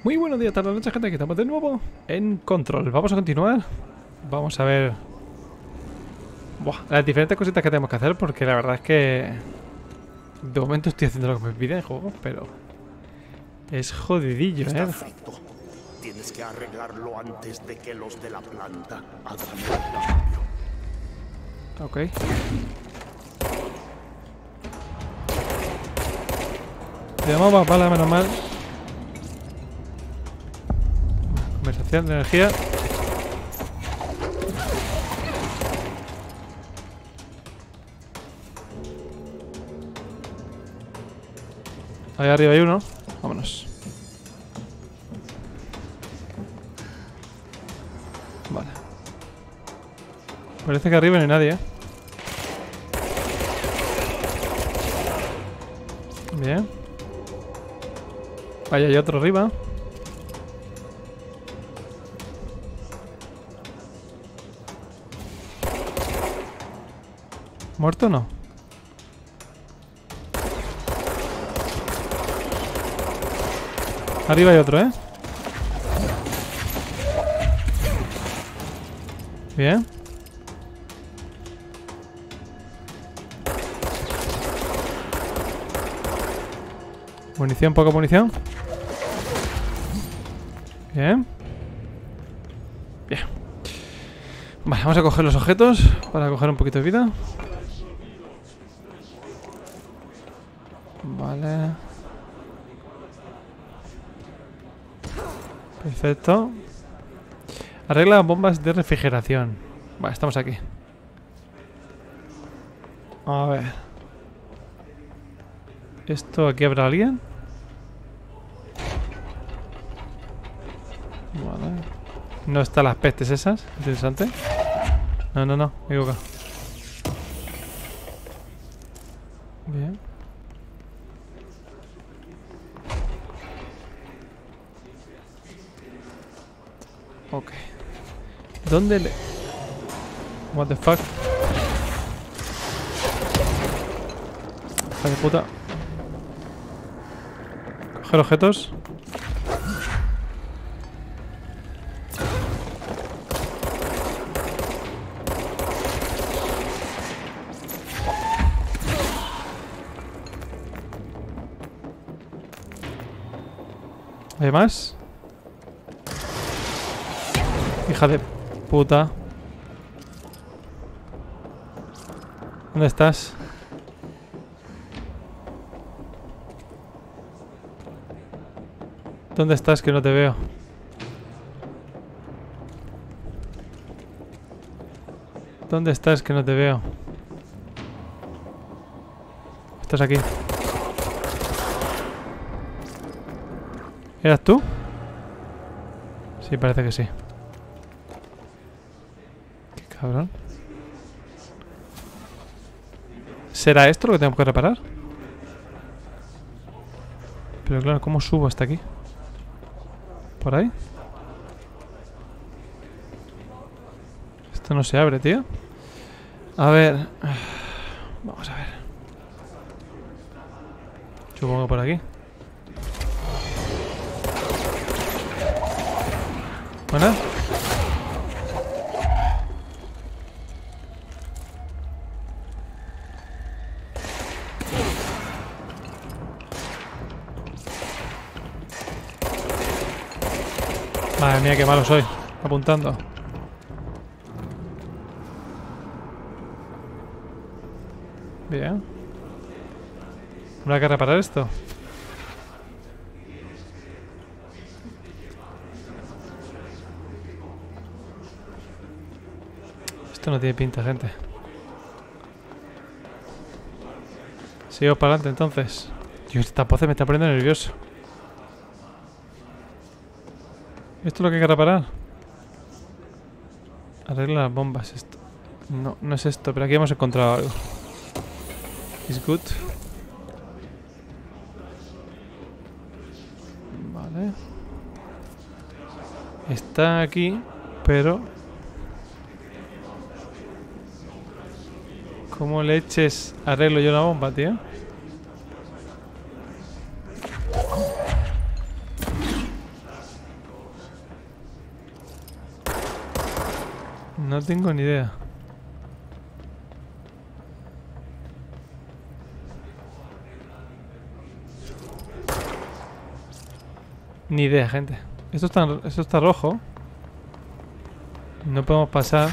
Muy buenos días, tardes, noches, gente, que estamos de nuevo en Control. Vamos a continuar. Vamos a ver las diferentes cositas que tenemos que hacer, porque la verdad es que de momento estoy haciendo lo que me piden el juego, pero es jodidillo, Está frito. Tienes que arreglarlo antes de que los de la planta hagan el cambio. Ok. Llamamos bala, menos mal. Conversación de energía. Ahí arriba hay uno. Vámonos. Vale. Parece que arriba no hay nadie, ¿eh? Bien. Vaya, hay otro arriba. ¿Muerto o no? Arriba hay otro, ¿eh? Bien. Munición, poca munición. Bien. Bien. Vale, vamos a coger los objetos para coger un poquito de vida. Vale. Perfecto. Arregla bombas de refrigeración. Vale, estamos aquí. A ver. ¿Esto aquí habrá alguien? Vale. No están las pestes esas. Interesante. No, me he equivocado. Bien. Ok. ¿Dónde le...? What the fuck? Hija de puta. Coger objetos. ¿Hay más? Hija de puta. ¿Dónde estás? ¿Dónde estás? Que no te veo. ¿Dónde estás? Que no te veo. Estás aquí. ¿Eras tú? Sí, parece que sí. Qué cabrón. ¿Será esto lo que tenemos que reparar? Pero claro, ¿cómo subo hasta aquí? ¿Por ahí? Esto no se abre, tío. A ver. Vamos a ver. Supongo que por aquí. Buena. Madre mía, qué malo soy. Apuntando. Bien. ¿Habrá que reparar esto? Esto no tiene pinta, gente. Sigo para adelante, entonces. Dios, esta pose me está poniendo nervioso. ¿Esto es lo que hay que reparar? Arregla las bombas. Esto. No, no es esto, pero aquí hemos encontrado algo. Is good. Vale. Está aquí, pero... ¿Cómo leches arreglo yo una bomba, tío? No tengo ni idea. Ni idea, gente. Esto está rojo. No podemos pasar.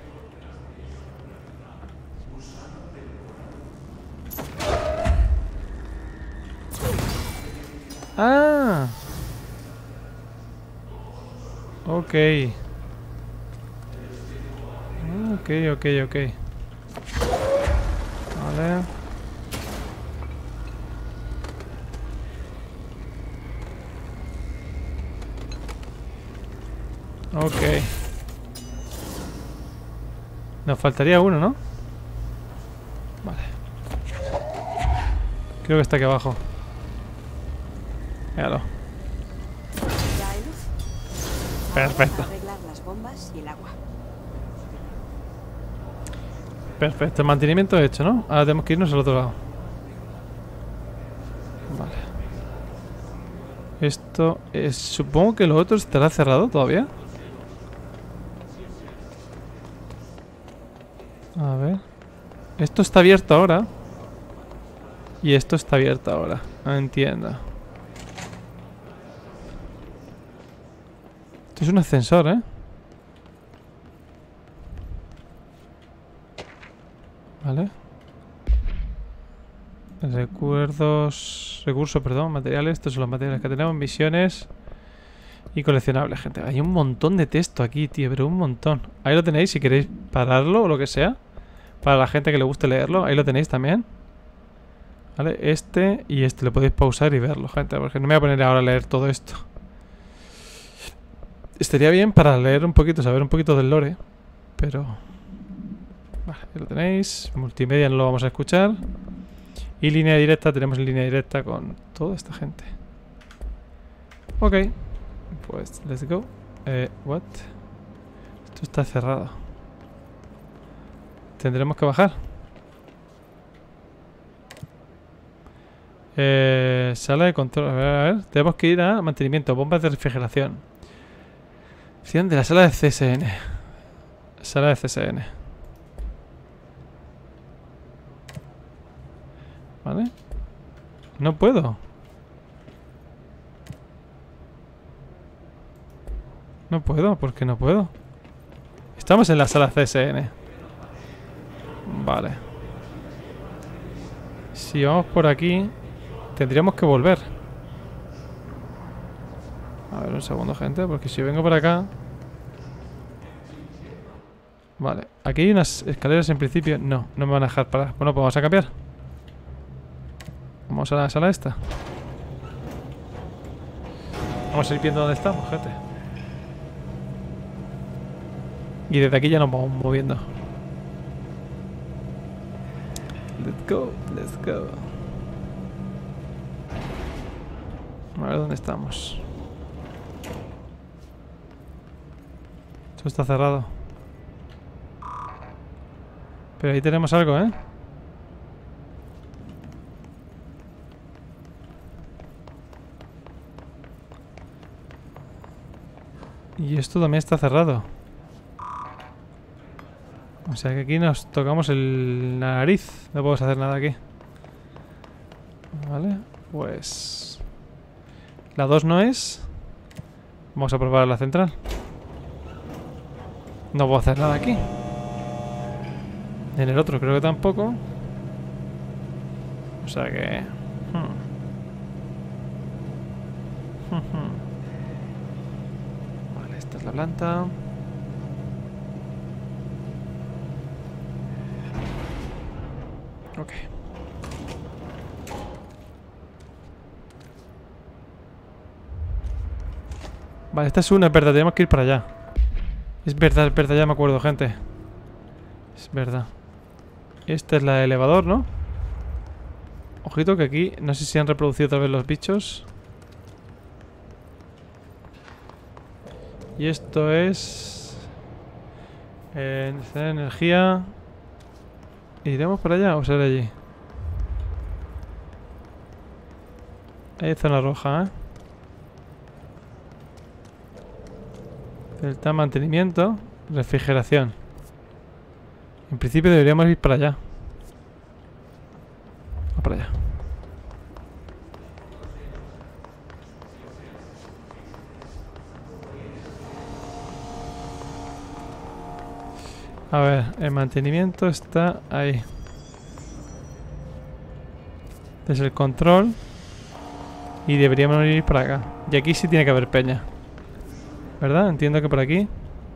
¡Ah! Ok. Ok. Vale. Ok. Nos faltaría uno, ¿no? Vale. Creo que está aquí abajo. Míralo. ¿Ya hay luz? Perfecto. Vamos a arreglar las bombas y el agua. Perfecto. El mantenimiento hecho, ¿no? Ahora tenemos que irnos al otro lado. Vale. Esto es... Supongo que lo otro estará cerrado todavía. A ver. Esto está abierto ahora. Y esto está abierto ahora. No entiendo. Esto es un ascensor, ¿eh? Vale. Recursos, perdón, materiales. Estos son los materiales que tenemos. Misiones y coleccionables, gente. Hay un montón de texto aquí, tío, pero un montón. Ahí lo tenéis si queréis pararlo o lo que sea. Para la gente que le guste leerlo, ahí lo tenéis también. Vale, este y este lo podéis pausar y verlo, gente, porque no me voy a poner ahora a leer todo esto. Estaría bien para leer un poquito, saber un poquito del lore, pero... Vale, ahí lo tenéis. Multimedia no lo vamos a escuchar. Y línea directa, tenemos línea directa con toda esta gente. Ok. Pues, let's go. What? Esto está cerrado. Tendremos que bajar. Sala de control. A ver. Tenemos que ir a mantenimiento. Bombas de refrigeración. Opción de la sala de CSN. Sala de CSN. Vale. No puedo. No puedo. ¿Por qué no puedo? Estamos en la sala CSN. Vale. Si vamos por aquí, tendríamos que volver. A ver, un segundo, gente, porque si vengo por acá... Vale, aquí hay unas escaleras en principio. No, no me van a dejar parar. Bueno, pues vamos a cambiar. Vamos a la sala esta. Vamos a ir viendo dónde estamos, gente. Y desde aquí ya nos vamos moviendo. Let's go, let's go. A ver dónde estamos. Esto está cerrado. Pero ahí tenemos algo, ¿eh? Y esto también está cerrado. O sea que aquí nos tocamos la nariz. No podemos hacer nada aquí. Vale, pues... La 2 no es. Vamos a probar la central. No puedo hacer nada aquí. En el otro creo que tampoco. O sea que... Vale, esta es la planta. Ok. Vale, esta es una, es verdad, tenemos que ir para allá. Es verdad, ya me acuerdo, gente. Es verdad. Esta es la de elevador, ¿no? Ojito que aquí, no sé si han reproducido otra vez los bichos. Y esto es... energía. ¿Iremos para allá o será allí? Ahí está la roja, ¿eh? Delta mantenimiento. Refrigeración. En principio deberíamos ir para allá. Va para allá. A ver, el mantenimiento está ahí. Desde el control. Y deberíamos ir para acá. Y aquí sí tiene que haber peña, ¿verdad? Entiendo que por aquí.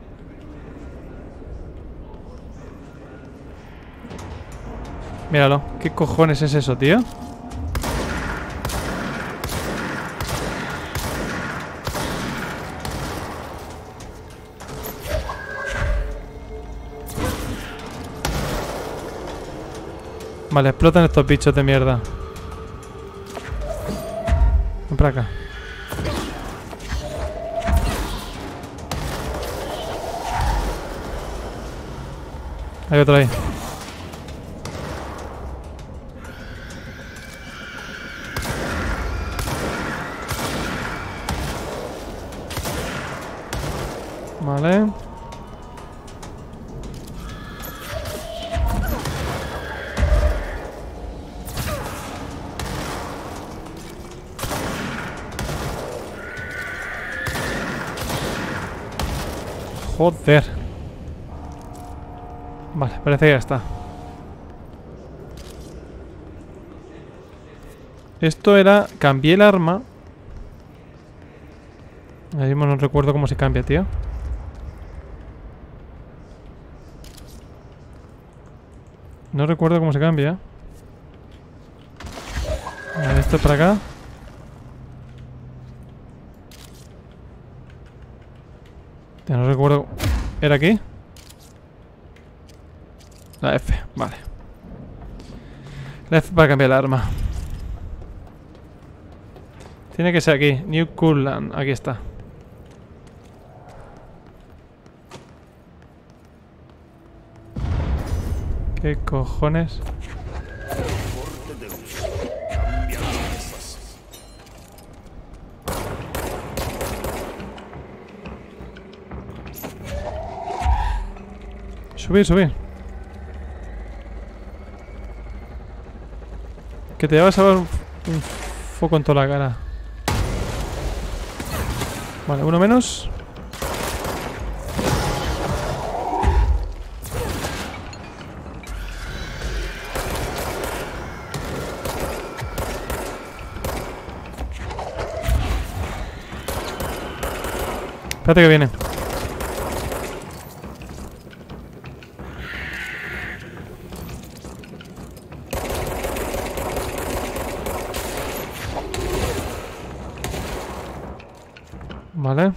Míralo. ¿Qué cojones es eso, tío? Vale, explotan estos bichos de mierda. Ven para acá. Hay otro ahí. Vale. Joder. Vale, parece que ya está. Esto era... Cambié el arma. Ahí mismo no recuerdo cómo se cambia, tío. No recuerdo cómo se cambia. Vale, esto para acá. Ya no recuerdo. ¿Era aquí? La F, vale. La F para cambiar el arma. Tiene que ser aquí. New Coolant. Aquí está. ¿Qué cojones? Subir, subir. Que te vas a dar un foco en toda la cara. Vale, uno menos. Espérate que viene. Vale.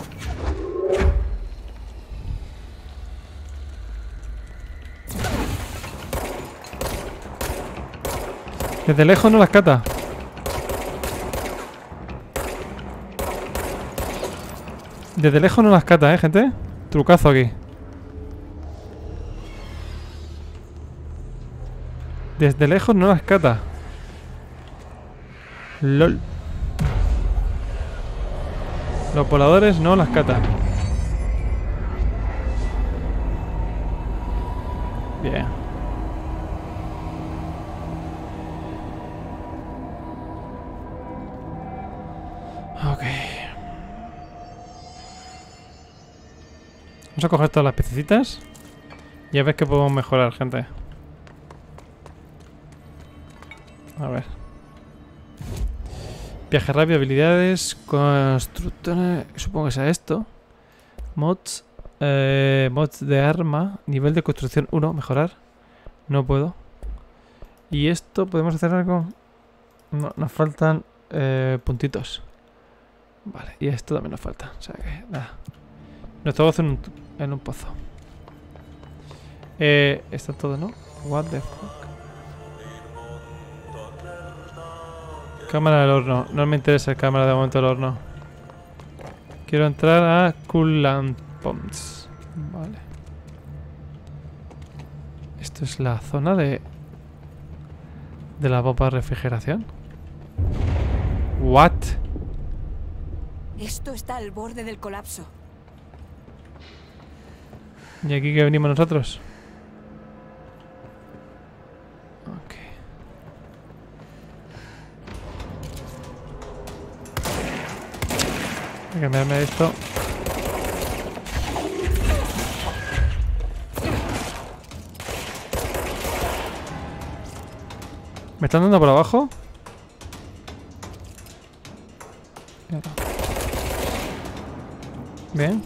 Desde lejos no las cata. Desde lejos no las cata, gente. Trucazo aquí. Desde lejos no las cata. LOL. Los voladores no las catan. Bien. Ok. Vamos a coger todas las piececitas y a ver qué podemos mejorar, gente. A ver. Viaje rápido, habilidades, constructores, supongo que sea esto. Mods, mods de arma, nivel de construcción 1, mejorar. No puedo. Y esto, ¿podemos hacer algo? No, nos faltan puntitos. Vale, y esto también nos falta. O sea que, nada. Nos tengo que hacer en un pozo. Está todo, ¿no? What the fuck. Cámara del horno. No me interesa el cámara de momento del horno. Quiero entrar a Coolant Pumps. Vale. Esto es la zona de la bomba de refrigeración. What? Esto está al borde del colapso. ¿Y aquí que venimos nosotros? Hay que cambiarme esto. ¿Me están dando por abajo? Bien.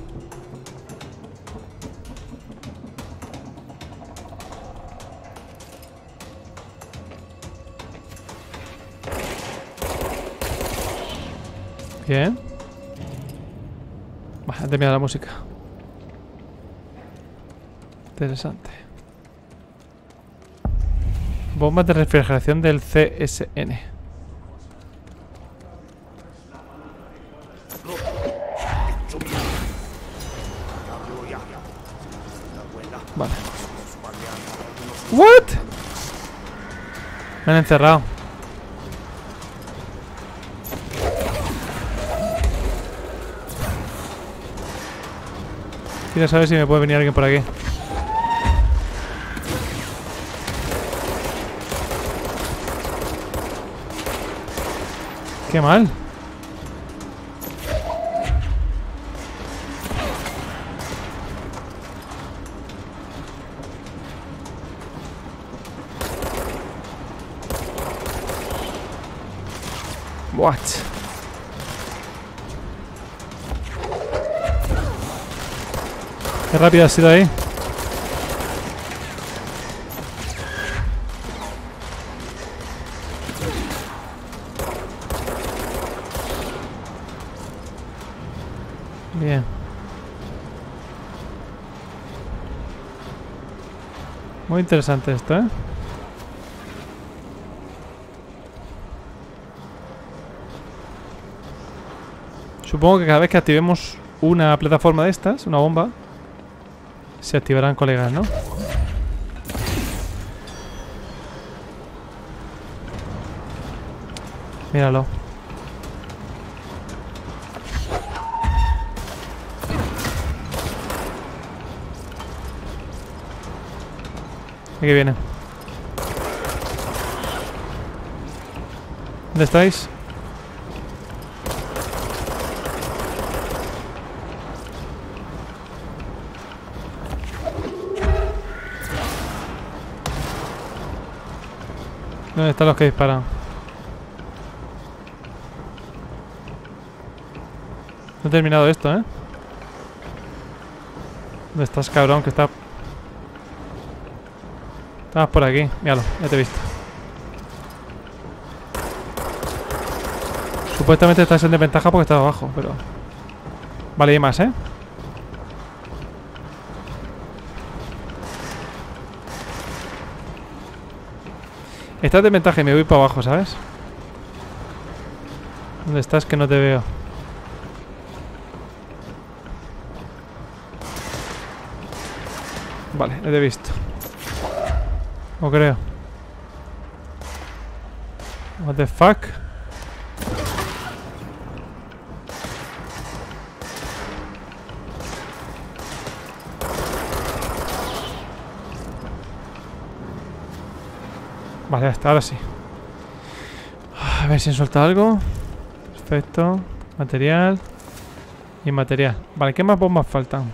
Bien. Vale, termina la música. Interesante. Bombas de refrigeración del CSN. Vale. ¿What? Me han encerrado. Quiero saber si me puede venir alguien por aquí. Qué mal. What? Qué rápido ha sido ahí. Bien. Muy interesante esto, ¿eh? Supongo que cada vez que activemos una plataforma de estas, una bomba, se activarán colegas, ¿no? Míralo. Aquí viene. ¿Dónde estáis? ¿Dónde están los que disparan? No he terminado esto, ¿eh? ¿Dónde estás, cabrón? Que está... Estabas por aquí. Míralo, ya te he visto. Supuestamente estás en desventaja porque estás abajo, pero... Vale, hay más, ¿eh? Estás en desventaja y me voy para abajo, ¿sabes? ¿Dónde estás? Que no te veo. Vale, ya te he visto. O creo. What the fuck? Vale, ya está, ahora sí. A ver si han soltado algo. Perfecto. Material. Y material. Vale, ¿qué más bombas faltan?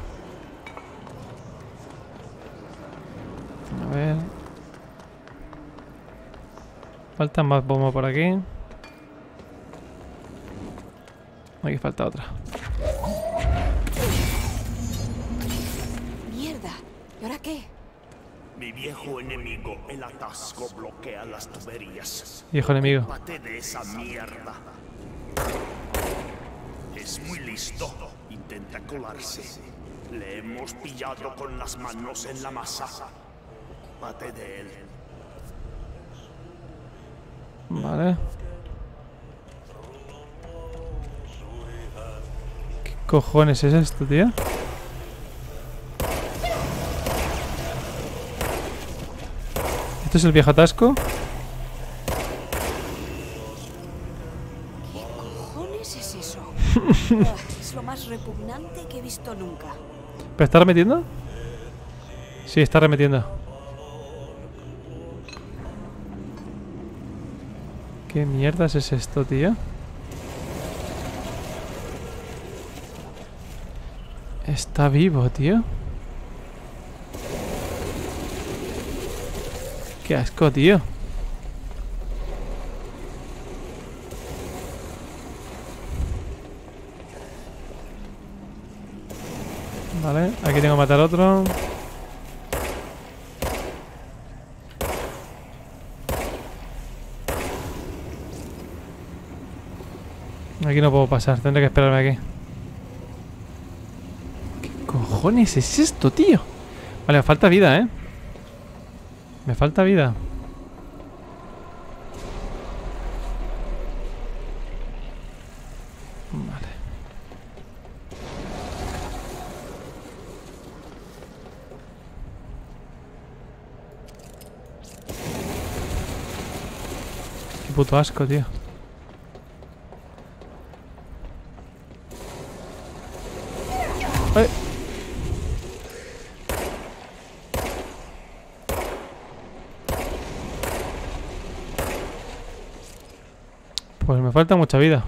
A ver. Faltan más bombas por aquí. Aquí falta otra. Mierda. ¿Y ahora qué? Mi viejo enemigo, el atasco, bloquea las tuberías. Viejo enemigo. Ocúpate de esa mierda. Es muy listo. Intenta colarse. Le hemos pillado con las manos en la masa. Ocúpate de él. Vale. ¿Qué cojones es esto, tío? ¿Esto es el viejo atasco? ¿Qué cojones es eso? Es lo más repugnante que he visto nunca. ¿Pero está remetiendo? Sí, está remetiendo. ¿Qué mierdas es esto, tío? Está vivo, tío. Qué asco, tío. Vale, aquí tengo que matar otro. Aquí no puedo pasar, tendré que esperarme aquí. ¿Qué cojones es esto, tío? Vale, me falta vida, ¿eh? Me falta vida. Vale. Qué puto asco, tío. ¡Ay! Pues me falta mucha vida.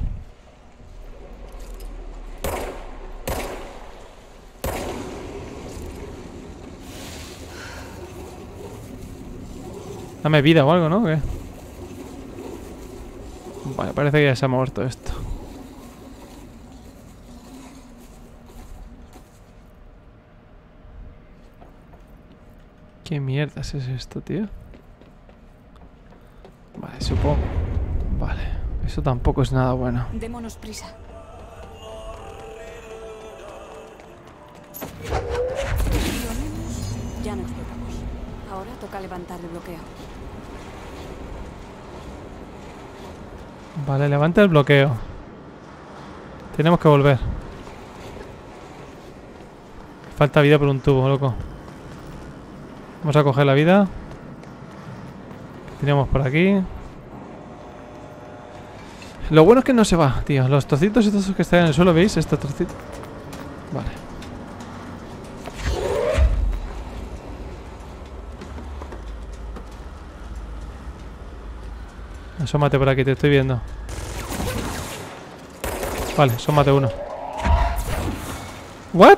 Dame vida o algo, ¿no? ¿Qué? Vale, parece que ya se ha muerto esto. ¿Qué mierdas es esto, tío? Vale, supongo. Vale, eso tampoco es nada bueno. Démonos prisa. Ya nos tocamos. Ahora toca levantar el bloqueo. Vale, levanta el bloqueo. Tenemos que volver. Falta vida por un tubo, loco. Vamos a coger la vida. Tiramos por aquí. Lo bueno es que no se va, tío. Los trocitos estos que están en el suelo, ¿veis? Estos trocitos. Vale. Asómate por aquí, te estoy viendo. Vale, asómate uno. ¿What?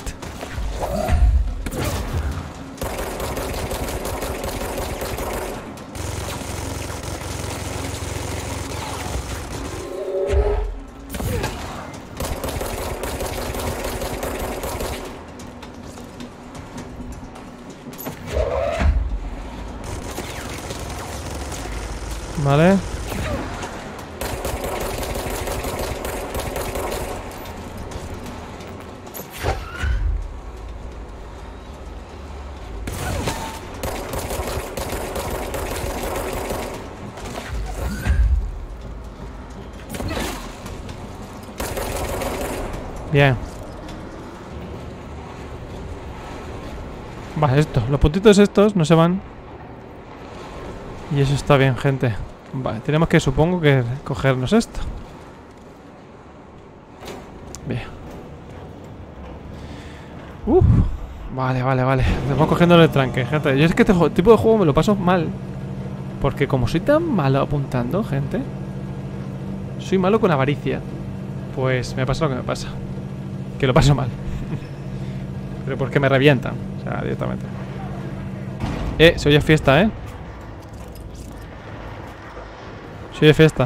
Vale. Bien. Vale, esto. Los puntitos estos no se van. Y eso está bien, gente. Vale, tenemos que, supongo que, cogernos esto. Bien. Vale, vale, vale. Estamos cogiendo el tranque, gente. Yo es que este tipo de juego me lo paso mal. Porque como soy tan malo apuntando, gente. Soy malo con avaricia. Pues me pasa lo que me pasa. Que lo paso mal. Pero porque me revientan. O sea, directamente. Se oye fiesta, Se oye fiesta.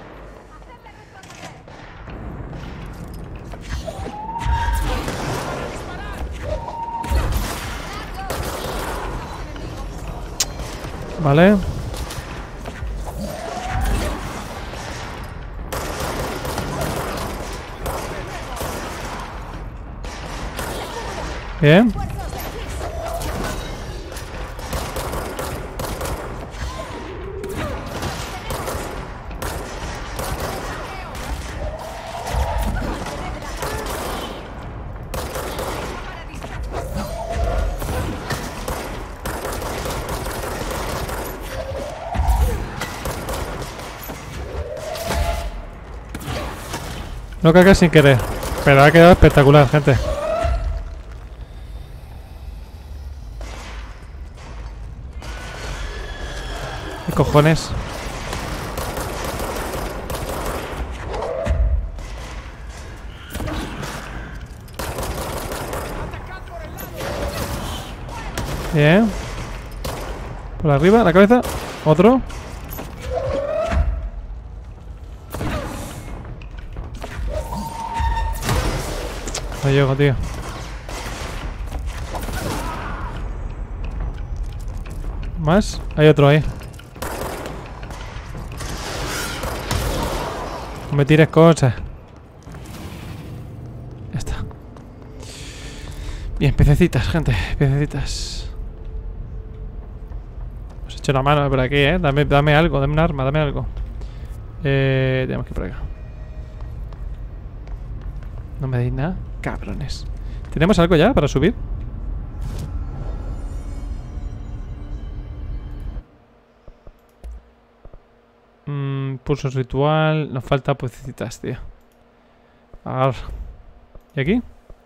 Vale. Bien. No cagues sin querer, pero ha quedado espectacular, gente. ¿Qué cojones? Bien. Por arriba, la cabeza. Otro. No llego, tío. ¿Más? Hay otro ahí. No me tires cosas. Ya está. Bien, pececitas, gente. Pececitas. Os he hecho la mano por aquí, ¿eh? Dame algo, dame un arma, dame algo. Tenemos que ir por acá. No me deis nada. Cabrones. ¿Tenemos algo ya para subir? Pulso ritual. Nos falta pececitas, tío. A ver. ¿Y aquí?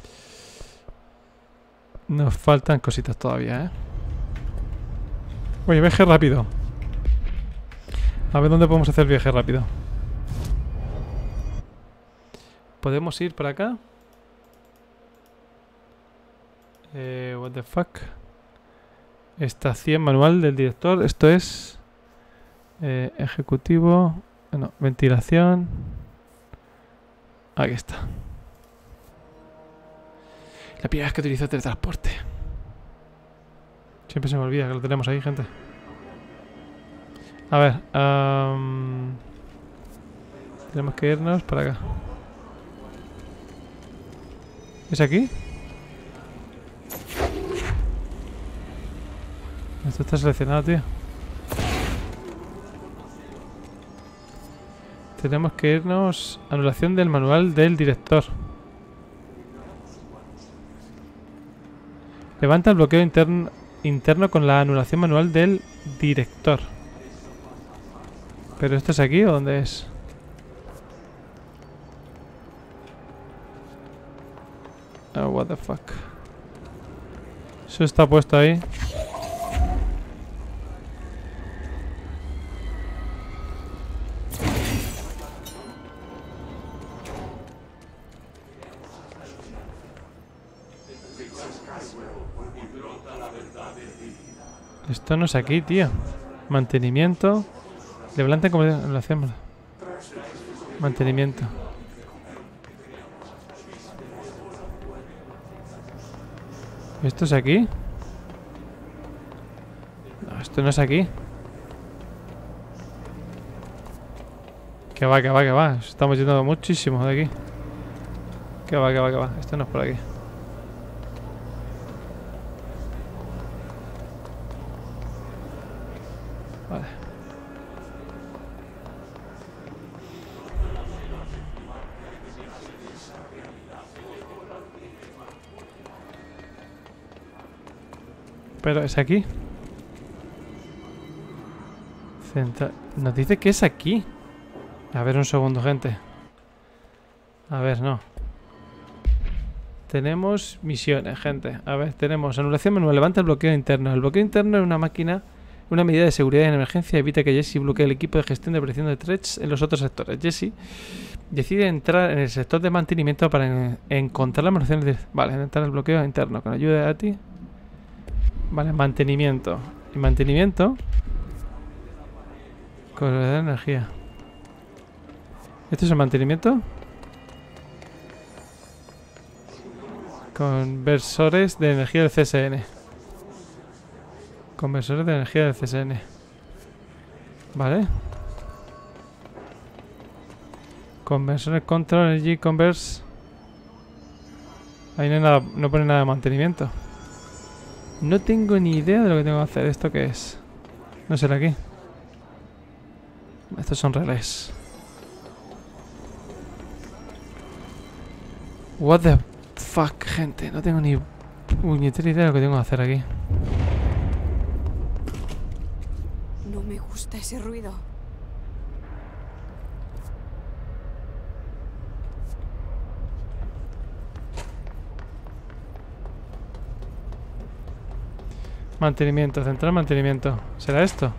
Nos faltan cositas todavía, ¿eh? Oye, viaje rápido. A ver dónde podemos hacer viaje rápido. ¿Podemos ir para acá? What the fuck. Estación manual del director. Esto es... ejecutivo. No, ventilación. Aquí está. La primera vez que utilizo teletransporte. Siempre se me olvida que lo tenemos ahí, gente. A ver. Tenemos que irnos para acá. ¿Es aquí? Esto está seleccionado, tío. Tenemos que irnos... Anulación del manual del director. Levanta el bloqueo interno con la anulación manual del director. ¿Pero esto es aquí o dónde es? Oh, what the fuck. Eso está puesto ahí. Esto no es aquí, tío. Mantenimiento. Levanta como lo hacemos. Mantenimiento. ¿Esto es aquí? No, esto no es aquí. Que va, que va, que va. Estamos yendo muchísimo de aquí. Que va, que va, que va. Esto no es por aquí. Vale. Pero es aquí. Nos dice que es aquí. A ver un segundo, gente. A ver, no. Tenemos misiones, gente. A ver, tenemos anulación manual. Levanta el bloqueo interno. El bloqueo interno es una máquina, una medida de seguridad en emergencia. Evita que Jesse bloquee el equipo de gestión de presión de threads en los otros sectores. Jesse decide entrar en el sector de mantenimiento para encontrar las municiones. Vale, entrar el bloqueo interno. Con ayuda de ti. Vale, mantenimiento. Y mantenimiento. Corredor de energía. ¿Esto es el mantenimiento? Conversores de energía del CSN. Conversores de energía del CSN. Vale. Conversores Control Energy Converse. Ahí no hay nada, no pone nada de mantenimiento. No tengo ni idea de lo que tengo que hacer. ¿Esto qué es? No será aquí. Estos son relés. What the fuck, gente. No tengo ni puñetera idea de lo que tengo que hacer aquí. No me gusta ese ruido. Mantenimiento, central mantenimiento. ¿Será esto?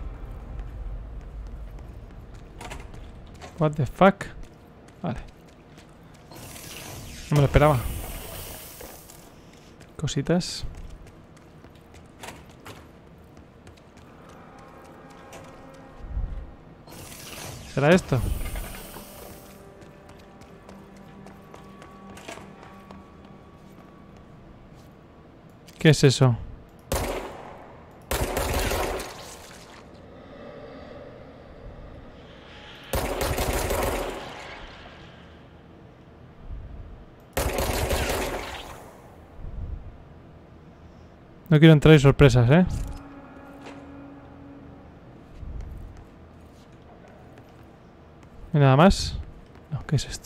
What the fuck. Vale. No me lo esperaba. Cositas. ¿Será esto? ¿Qué es eso? No quiero entrar en sorpresas, ¿eh? ¿Y nada más? No, ¿qué es esto?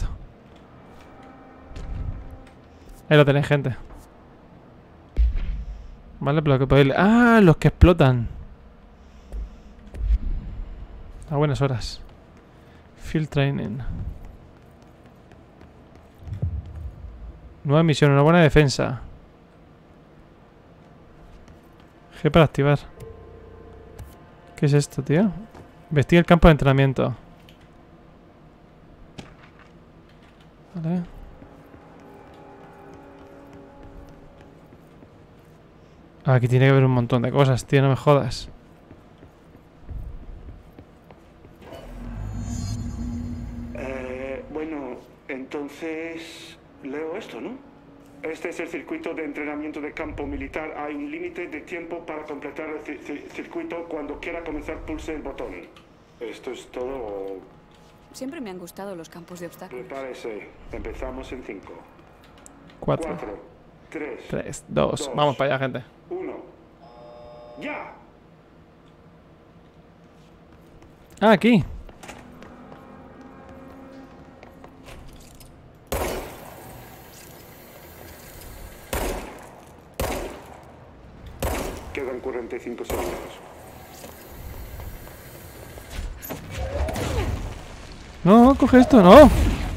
Ahí lo tenéis, gente. Vale, pero que podéis... ¡Ah! Los que explotan. A buenas horas. Field Training. Nueva misión, una buena defensa. G para activar. ¿Qué es esto, tío? Investiga el campo de entrenamiento. Vale. Aquí tiene que haber un montón de cosas, tío, no me jodas. Bueno, entonces leo esto, ¿no? Este es el circuito de entrenamiento de campo militar. Hay un límite de tiempo para completar el circuito. Cuando quiera comenzar, pulse el botón. Esto es todo. Siempre me han gustado los campos de obstáculos. Prepárese. Empezamos en 5, 4, 4, 3, 3, 2. Vamos para allá, gente. 1. ¡Ya! Ah, aquí. Quedan 45 segundos. No, coge esto, no.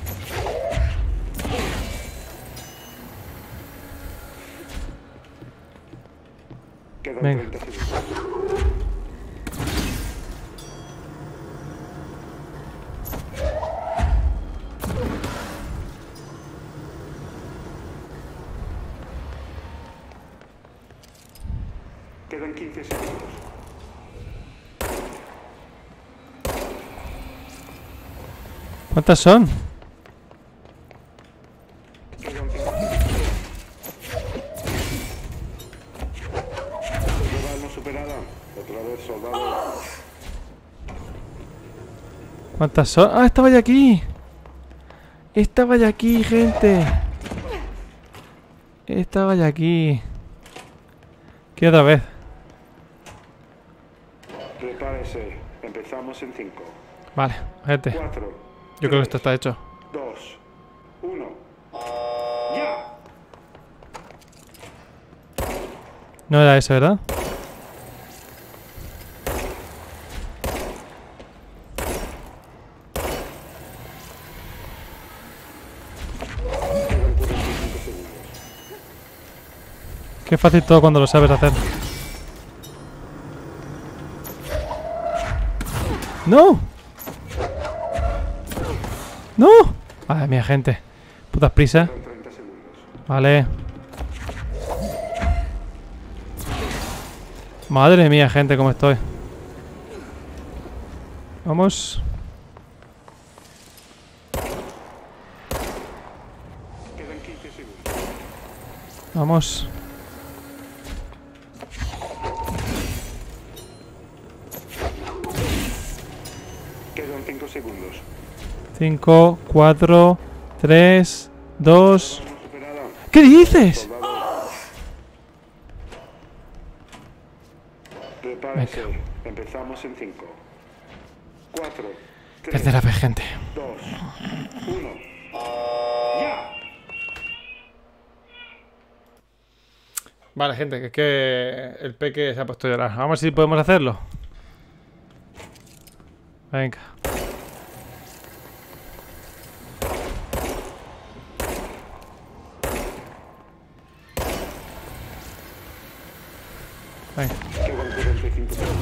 Quedan Venga. 30 segundos. Quedan 15 segundos. ¿Cuántas son? Quedan 5 segundos. Prueba no superada. Otra vez, soldado. ¿Cuántas son? ¡Ah, estaba ya aquí! Estaba ya aquí, gente. Estaba ya aquí. ¿Qué otra vez? Prepárese. Empezamos en 5, Vale, gente. 4, Yo creo que esto está hecho. 2, 1. ¡Ya! No era ese, ¿verdad? Quedan 45 segundos. Qué fácil todo cuando lo sabes hacer. ¡No! ¡No! Madre mía, gente. Putas prisas. Quedan 30 segundos. Vale. Madre mía, gente, cómo estoy. Vamos. Quedan 15 segundos. Vamos. Quedan 5 segundos. 5, 4, 3, 2. No superada. ¿Qué dices? Soldado. Prepárese. Empezamos en 5, 4, 3, Tercera vez, gente. 2, 1. ¡Ya! Vale, gente, que es que el peque se ha puesto a llorar. Vamos a ver si podemos hacerlo. Venga. Venga. Quedan 45 segundos.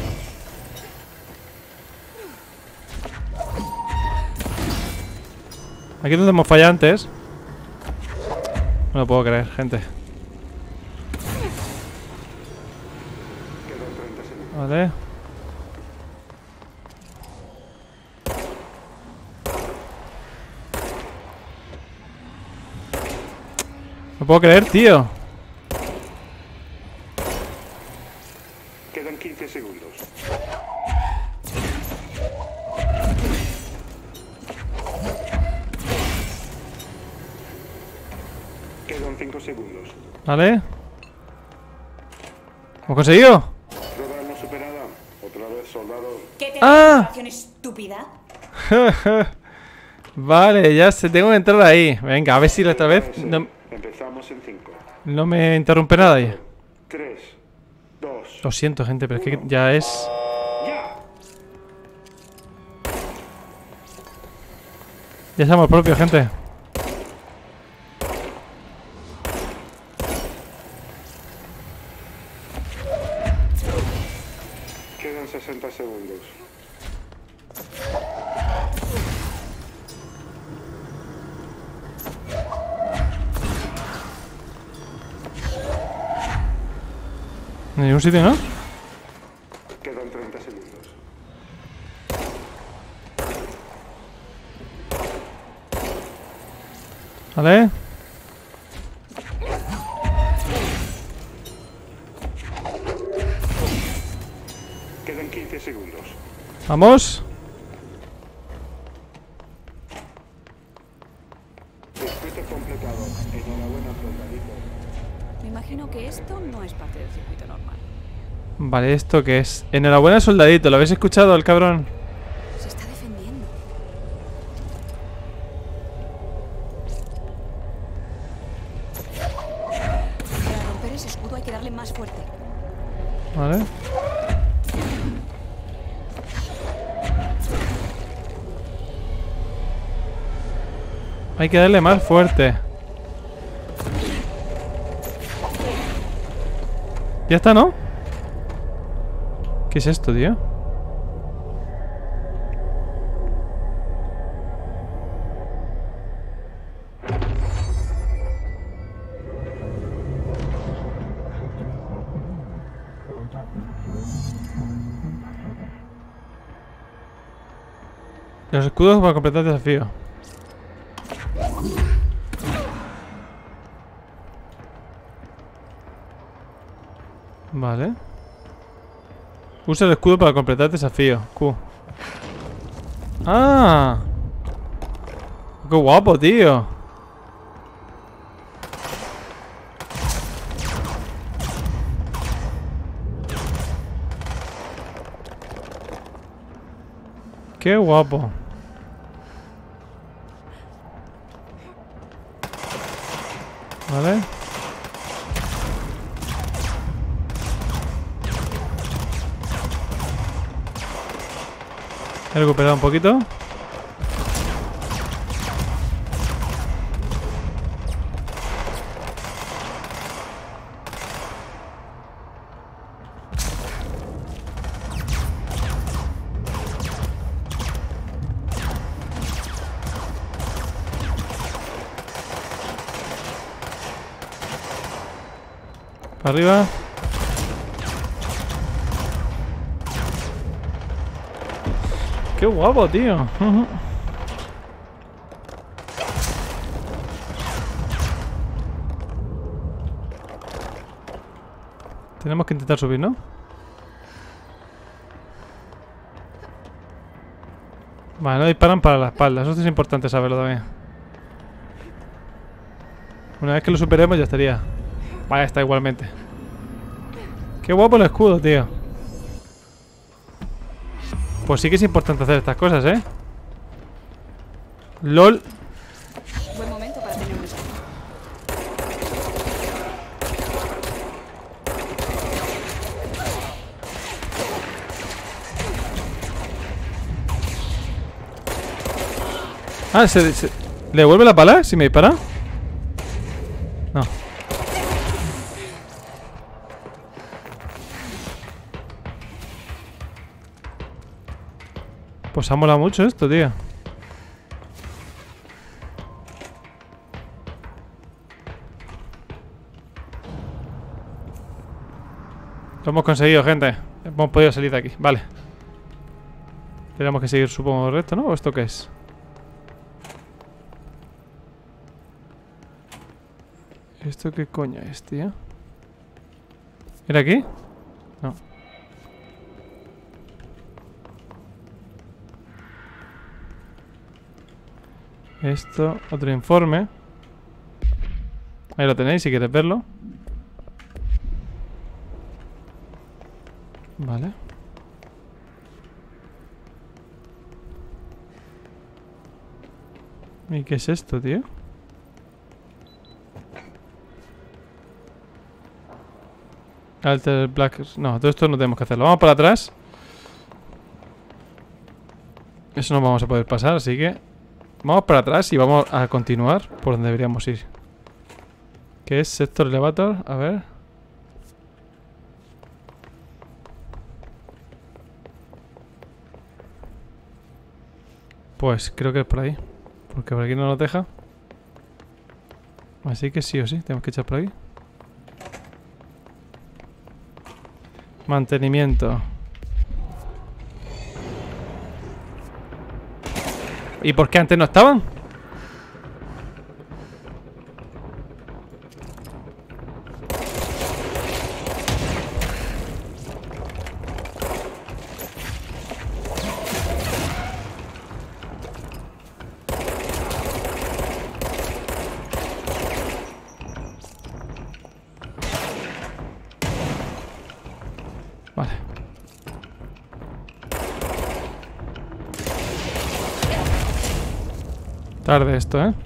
Aquí es donde hemos fallado antes. No lo puedo creer, gente. Quedan 30 segundos. Vale. No puedo creer, tío. Quedan 15 segundos. Quedan 5 segundos. Vale. ¿Hemos conseguido? Prueba no superada. Otra vez, soldado. ¿Qué te ¡Ah! operación estúpida? Vale, ya sé, tengo que entrar ahí. Venga, a ver si esta vez Empezamos en 5. no me interrumpe nada ahí. 3, 2. Lo siento, gente, pero es que ya es... ¡Ya! Ya es amor propio, gente. Quedan 60 segundos. No hay ningún sitio, ¿no? Quedan 30 segundos. Vale. Quedan 15 segundos. Vamos. Circuito completado. Enhorabuena, soldadito. Me imagino que esto no es parte del circuito normal. Vale, ¿esto qué es? Enhorabuena, soldadito. ¿Lo habéis escuchado, el cabrón? Se está defendiendo. Para romper ese escudo hay que darle más fuerte. Vale. Hay que darle más fuerte. Ya está, ¿no? ¿Qué es esto, tío? Los escudos para completar el desafío. Vale. Usa el escudo para completar el desafío. Q. ¡Ah! ¡Qué guapo, tío! ¡Qué guapo! Vale. He recuperado un poquito. Para arriba. Qué guapo, tío. Tenemos que intentar subir, ¿no? Vale, no disparan para la espalda. Eso es importante saberlo también. Una vez que lo superemos ya estaría. Vaya, está igualmente. Qué guapo el escudo, tío. Pues sí que es importante hacer estas cosas, ¿eh? LOL. Buen momento para tener un escudo. Ah, ¿le devuelve la pala si me dispara? No. Pues ha molado mucho esto, tío. Lo hemos conseguido, gente. Hemos podido salir de aquí. Vale. Tenemos que seguir, supongo, recto, ¿no? ¿O esto qué es? ¿Esto qué coño es, tío? ¿Era aquí? No. Esto, otro informe. Ahí lo tenéis si quieres verlo. Vale. ¿Y qué es esto, tío? Alter Black... No, todo esto no tenemos que hacerlo. Vamos para atrás. Eso no vamos a poder pasar, así que... Vamos para atrás y vamos a continuar por donde deberíamos ir. ¿Qué es Sector Elevator? A ver. Pues creo que es por ahí. Porque por aquí no nos deja. Así que sí o sí, tenemos que echar por aquí. Mantenimiento. ¿Y por qué antes no estaban? Vale. Tarde esto, ¿eh?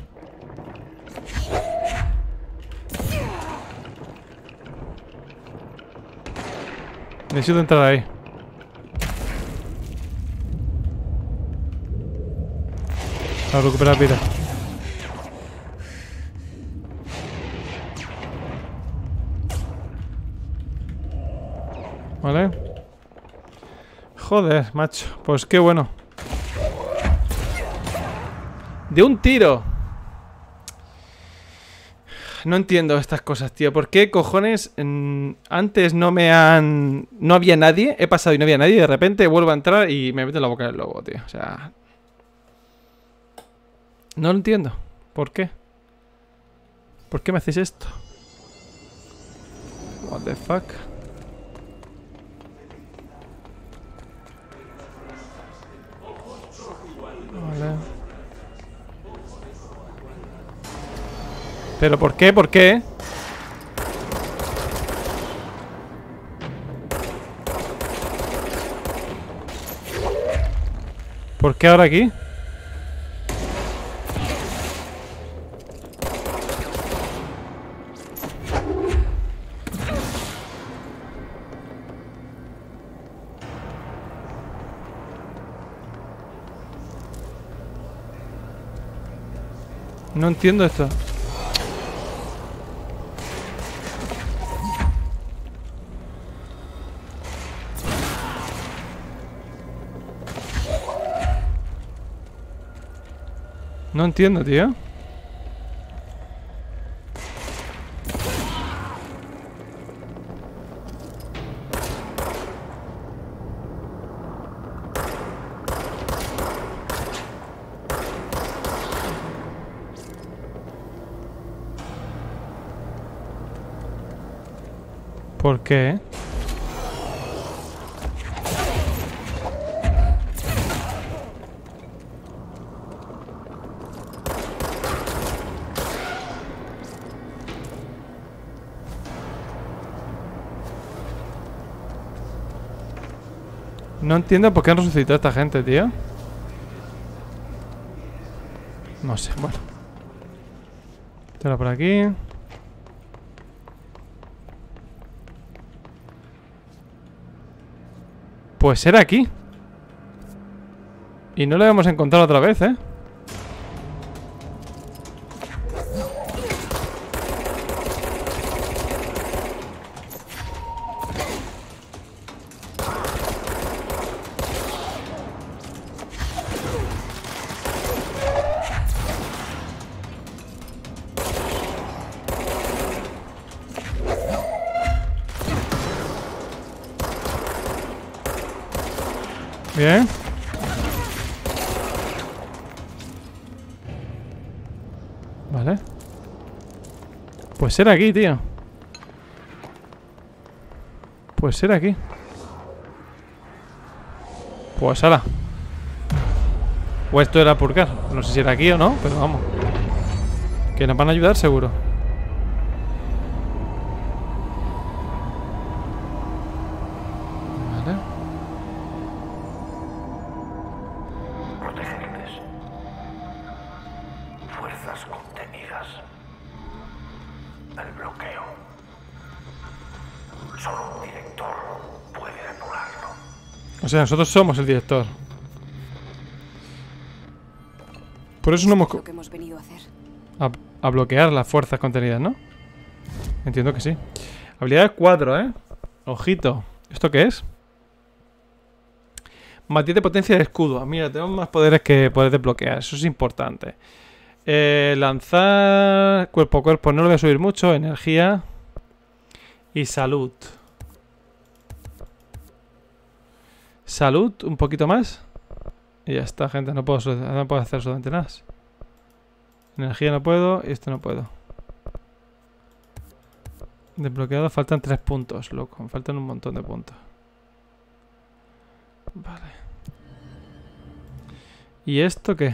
Necesito entrar ahí. Para recuperar vida. Vale. Joder, macho. Pues qué bueno. De un tiro. No entiendo estas cosas, tío. ¿Por qué cojones antes no me han... No había nadie? He pasado y no había nadie y de repente vuelvo a entrar y me meto en la boca del lobo, tío. O sea... No lo entiendo. ¿Por qué? ¿Por qué me hacéis esto? What the fuck? Vale. ¿Pero por qué? ¿Por qué? ¿Por qué ahora aquí? No entiendo esto. No entiendo, tío. ¿Por qué? No entiendo por qué han resucitado a esta gente, tío. No sé, bueno. Esto por aquí. Pues era aquí. Y no lo hemos encontrado otra vez, ¿eh? Bien. Vale. Pues Pues era aquí, tío. Pues era aquí. Pues ala. O esto era purgar. No sé si era aquí o no, pero vamos. Que nos van a ayudar seguro. Vale. Protegerles. Fuerzas contenidas. El bloqueo. Solo un director puede anularlo. O sea, nosotros somos el director. Por eso no hemos... Lo que hemos venido a hacer. A bloquear las fuerzas contenidas, ¿no? Entiendo que sí. Habilidad 4, ¿eh? Ojito. ¿Esto qué es? Más 10 de potencia de escudo. Mira, tenemos más poderes que poder desbloquear. Eso es importante. Lanzar cuerpo a cuerpo. No lo voy a subir mucho. Energía. Y salud. Salud, un poquito más. Y ya está, gente. No puedo hacer absolutamente nada. Energía no puedo. Y esto no puedo. Desbloqueado. Faltan 3 puntos, loco. Me faltan un montón de puntos. Vale. ¿Y esto qué?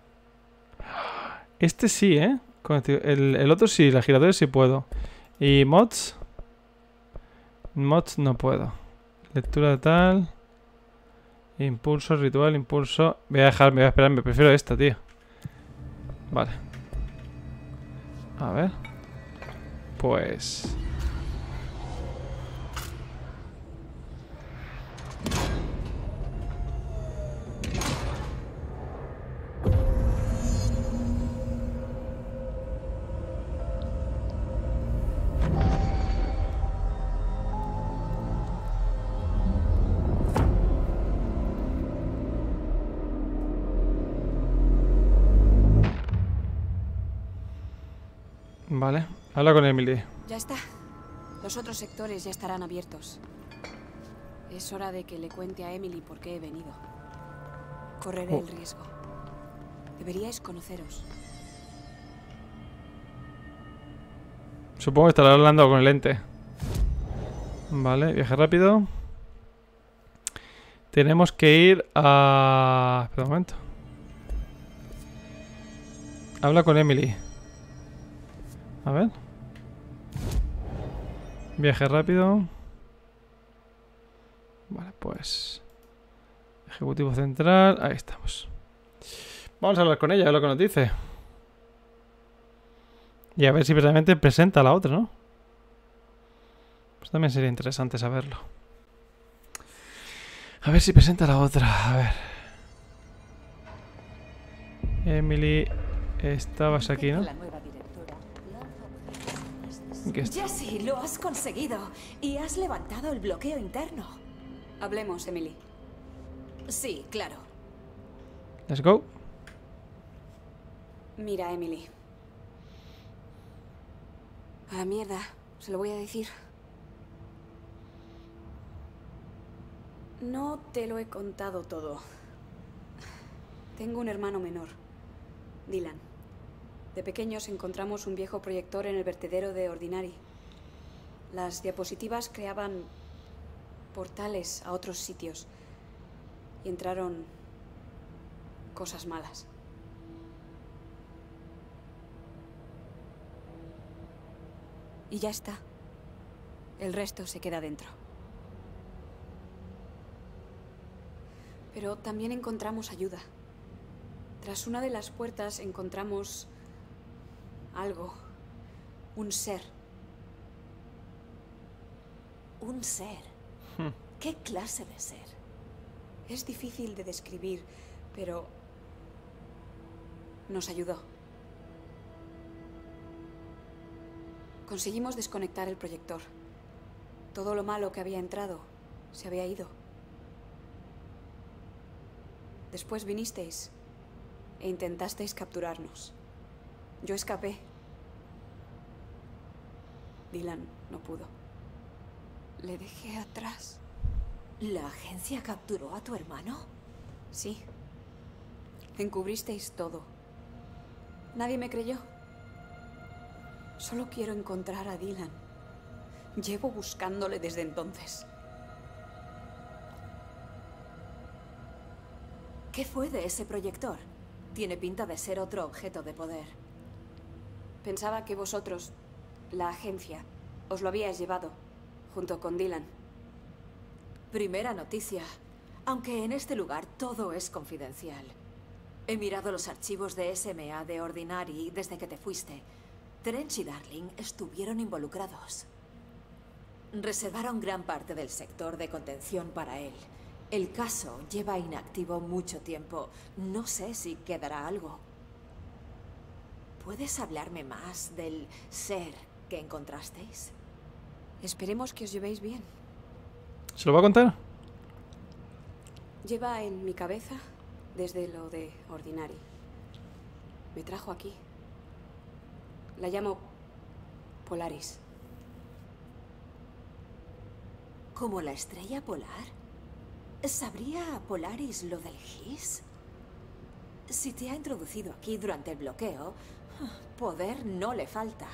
Este sí, ¿eh? El otro sí. La giradora sí puedo. ¿Y mods? Mods no puedo. Lectura de tal. Impulso, ritual, impulso. Me voy a esperar, me prefiero esta, tío. Vale. A ver. Pues... Vale, habla con Emily. Ya está. Los otros sectores ya estarán abiertos. Es hora de que le cuente a Emily por qué he venido. Correré el riesgo. Deberíais conoceros. Supongo que estará hablando con el ente. Vale, viaje rápido. Tenemos que ir a... Espera un momento. Habla con Emily. A ver. Viaje rápido. Vale, pues... Ejecutivo central. Ahí estamos. Vamos a hablar con ella, a ver lo que nos dice. Y a ver si realmente presenta a la otra, ¿no? Pues también sería interesante saberlo. A ver si presenta a la otra. A ver. Emily, estabas aquí, ¿no? Jesse, lo has conseguido. Y has levantado el bloqueo interno. Hablemos, Emily. Sí, claro. Let's go. Mira, Emily. A la mierda, se lo voy a decir. No te lo he contado todo. Tengo un hermano menor, Dylan. De pequeños encontramos un viejo proyector en el vertedero de Ordinary. Las diapositivas creaban portales a otros sitios y entraron cosas malas. Y ya está. El resto se queda dentro. Pero también encontramos ayuda. Tras una de las puertas encontramos algo. Un ser. ¿Un ser? ¿Qué clase de ser? Es difícil de describir, pero nos ayudó. Conseguimos desconectar el proyector. Todo lo malo que había entrado se había ido. Después vinisteis e intentasteis capturarnos. Yo escapé. Dylan no pudo. Le dejé atrás. ¿La agencia capturó a tu hermano? Sí. Encubristeis todo. Nadie me creyó. Solo quiero encontrar a Dylan. Llevo buscándole desde entonces. ¿Qué fue de ese proyector? Tiene pinta de ser otro objeto de poder. Pensaba que vosotros, la agencia, os lo habíais llevado, junto con Dylan. Primera noticia. Aunque en este lugar todo es confidencial. He mirado los archivos de SMA de Ordinary desde que te fuiste. Trench y Darling estuvieron involucrados. Reservaron gran parte del sector de contención para él. El caso lleva inactivo mucho tiempo. No sé si quedará algo. ¿Puedes hablarme más del ser que encontrasteis? Esperemos que os llevéis bien. ¿Se lo va a contar? Lleva en mi cabeza desde lo de Ordinary. Me trajo aquí. La llamo Polaris. ¿Como la estrella polar? ¿Sabría Polaris lo del Hiss? Si te ha introducido aquí durante el bloqueo, poder no le falta.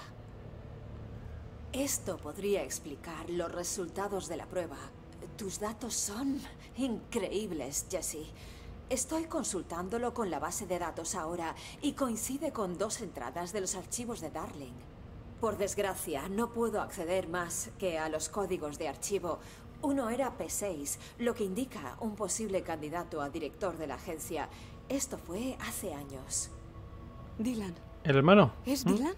Esto podría explicar los resultados de la prueba. Tus datos son increíbles, Jesse. Estoy consultándolo con la base de datos ahora y coincide con 2 entradas de los archivos de Darling. Por desgracia, no puedo acceder más que a los códigos de archivo. Uno era P6, lo que indica un posible candidato a director de la agencia. Esto fue hace años. Dylan. ¿El hermano? ¿Es Dylan?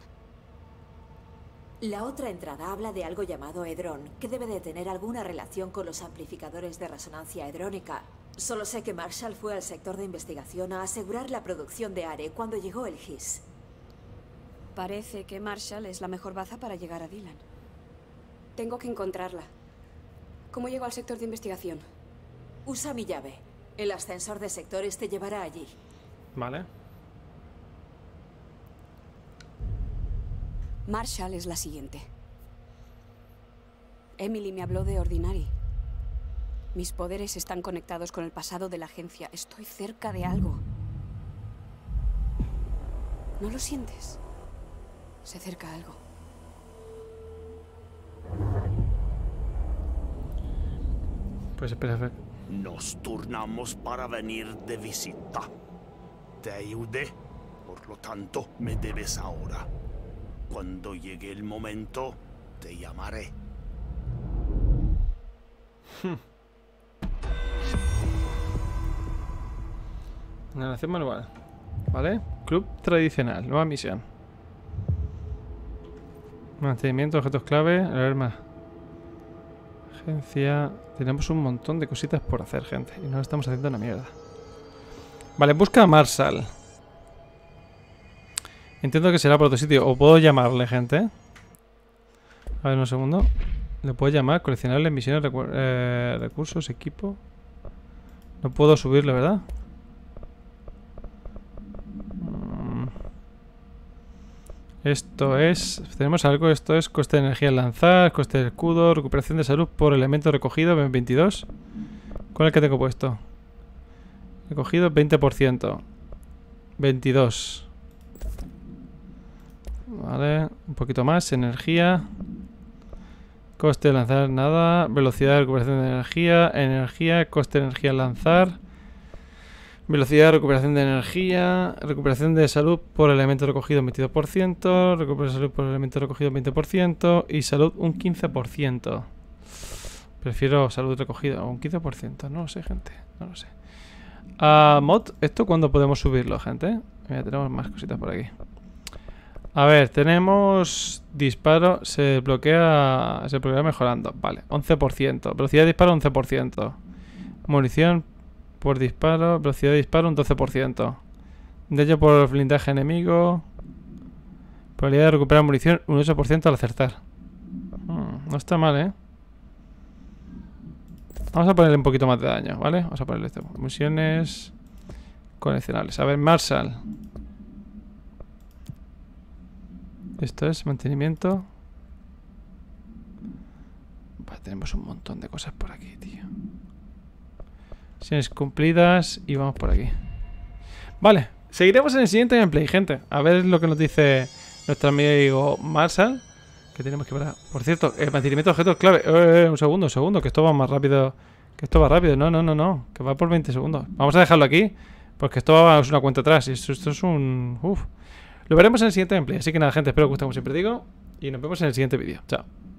La otra entrada habla de algo llamado Hedron, que debe de tener alguna relación con los amplificadores de resonancia hedrónica. Solo sé que Marshall fue al sector de investigación a asegurar la producción de ARE cuando llegó el Hiss. Parece que Marshall es la mejor baza para llegar a Dylan. Tengo que encontrarla. ¿Cómo llego al sector de investigación? Usa mi llave. El ascensor de sectores te llevará allí. Vale. Marshall es la siguiente. Emily me habló de Ordinary. Mis poderes están conectados con el pasado de la agencia. Estoy cerca de algo. ¿No lo sientes? Se acerca algo. Pues espera, espera. Nos turnamos para venir de visita. Te ayudé, por lo tanto, me debes ahora. Cuando llegue el momento, te llamaré. Narración manual. Vale. Club tradicional. Nueva misión. Mantenimiento, objetos clave. Alarma. Agencia. Tenemos un montón de cositas por hacer, gente. Y no estamos haciendo una mierda. Vale, busca a Marshall. Entiendo que será por otro sitio. O puedo llamarle, gente. A ver, un segundo. Le puedo llamar, coleccionarle misiones, recursos, equipo. No puedo subirle, ¿verdad? Esto es... Tenemos algo, esto es coste de energía al lanzar, coste de escudo, recuperación de salud por elemento recogido, 22. ¿Cuál es el que tengo puesto? Recogido 20%. 22. Vale, un poquito más, energía. Coste de lanzar, nada. Velocidad de recuperación de energía. Energía, coste de energía al lanzar. Velocidad de recuperación de energía. Recuperación de salud por elemento recogido, 22%. Recuperación de salud por elemento recogido, 20%. Y salud, un 15%. Prefiero salud recogida, un 15%. No lo sé, gente. No lo sé. Mod, ¿esto cuándo podemos subirlo, gente? Mira, tenemos más cositas por aquí. A ver, tenemos disparo, se bloquea mejorando, vale, 11%, velocidad de disparo 11%, munición por disparo, velocidad de disparo un 12%, daño por blindaje enemigo, probabilidad de recuperar munición un 8% al acertar. No está mal, ¿eh? Vamos a ponerle un poquito más de daño, ¿vale? Vamos a ponerle esto, misiones coleccionables. A ver, Marshall. Esto es mantenimiento. Tenemos un montón de cosas por aquí, tío. Misiones cumplidas y vamos por aquí. Vale, seguiremos en el siguiente gameplay, gente. A ver lo que nos dice nuestro amigo Marshall. Que tenemos que parar. Por cierto, el mantenimiento de objetos clave. Un segundo, que esto va más rápido. Que esto va rápido. No. Que va por 20 segundos. Vamos a dejarlo aquí. Porque esto va una cuenta atrás. Y esto es un... Uf. Lo veremos en el siguiente gameplay. Así que nada, gente, espero que os guste como siempre digo. Y nos vemos en el siguiente vídeo. Chao.